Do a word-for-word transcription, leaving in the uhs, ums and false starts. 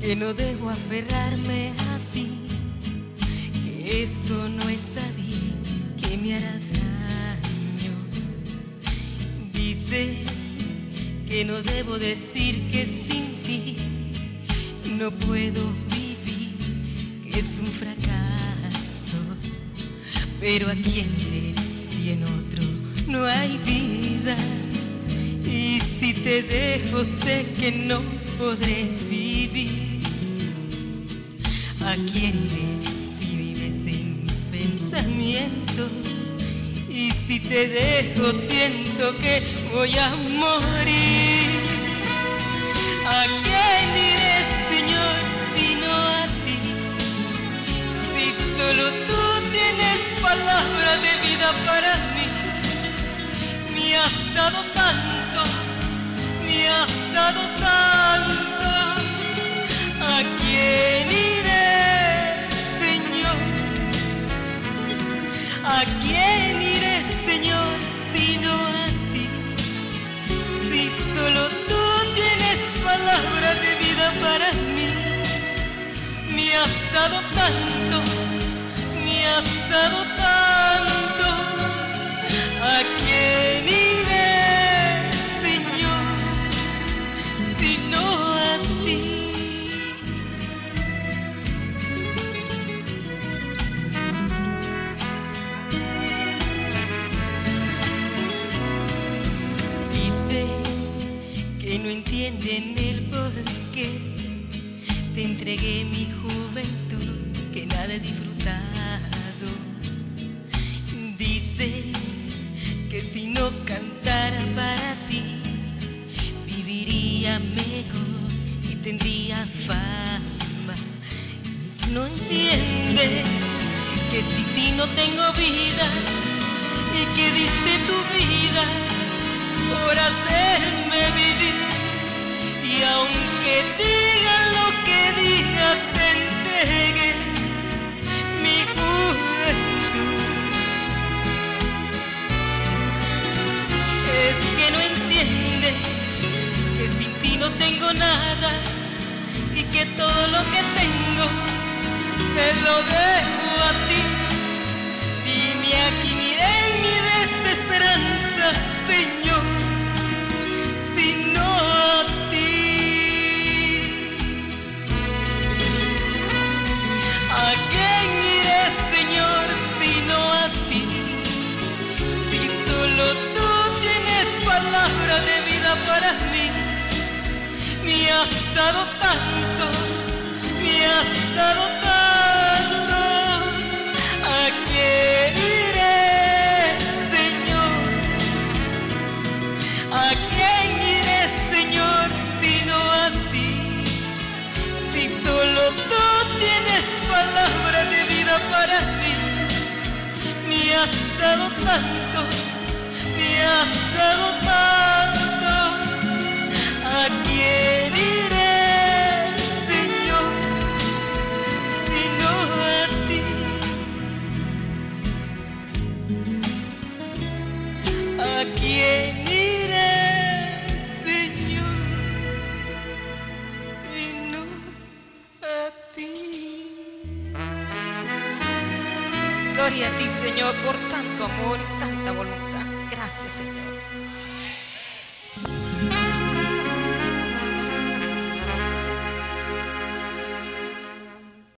que no debo aferrarme a ti, que eso no está bien, que me hará daño. Dice que no debo decir que sin ti no puedo vivir, que es un fracaso. Pero ¿a quién diré si en otro no hay vida? Y si te dejo sé que no podré vivir. ¿A quién iré si vives en mis pensamientos? Y si te dejo siento que voy a morir. ¿A quién iré, Señor, sino a ti? Si solo tú tienes palabra de vida para mí. Me has dado tanto, me has dado tanto. ¿A quién iré, Señor? ¿A quién iré, Señor, sino a ti? Si solo tú tienes palabra de vida para mí. Me has dado tanto, me has dado tanto. ¿A quién iré, Señor, sino a ti? Dice que no entienden el porqué te entregué mi juventud, que nada he disfrutado. Dice que si no cantara para ti viviría mejor y tendría fama. No entiende que sin ti no tengo vida y que diste tu vida por hacerme vivir. Y aunque digan lo que diga, te entregué mi juventud. Es que no entiende que sin ti no tengo nada y que todo lo que tengo te lo dejo a ti. Dime a quién iré en mi desesperanza, Señor, sino a ti. ¿A quién iré, Señor, sino a ti? Si solo tú palabra de vida para mí. Me has dado tanto, me has dado tanto. ¿A quién iré, Señor? ¿A quién iré, Señor, sino a ti? Si solo tú tienes palabra de vida para mí. Me has dado tanto, me has dado tanto. ¿A quién iré, Señor, sino a ti? ¿A quién iré, Señor, sino a ti? Gloria a ti, Señor, por tanto amor y tanta voluntad. Gracias, Señor.